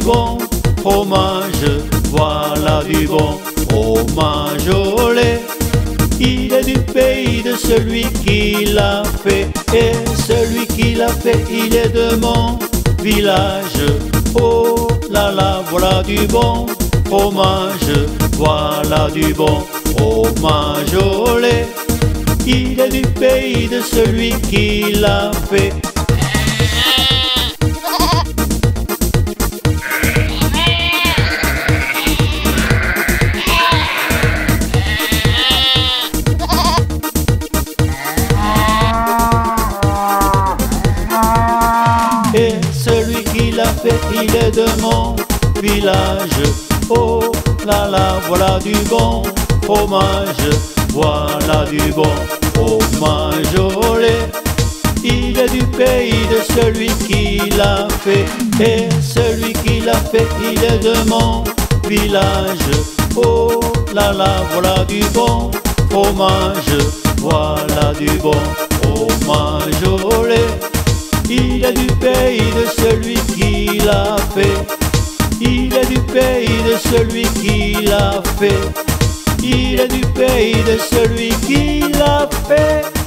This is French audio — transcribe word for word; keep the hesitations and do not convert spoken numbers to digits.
bon fromage, voilà du bon fromage au lait. Il est du pays de celui qui l'a fait, et celui qui l'a fait, il est de mon village. Oh là là, voilà du bon fromage, voilà du bon fromage au lait. Il est du pays de celui qui l'a fait. Et celui qui l'a fait, il est de mon village. Oh là là, voilà du bon fromage, voilà du bon fromage au lait. Il est du pays de celui qui l'a fait, et celui qui l'a fait, il est de mon village. Oh là là, voilà du bon fromage, voilà du bon fromage au lait. Il est du pays de celui qui l'a fait, il est du pays de celui qui l'a fait, il est du pays de celui qui l'a fait.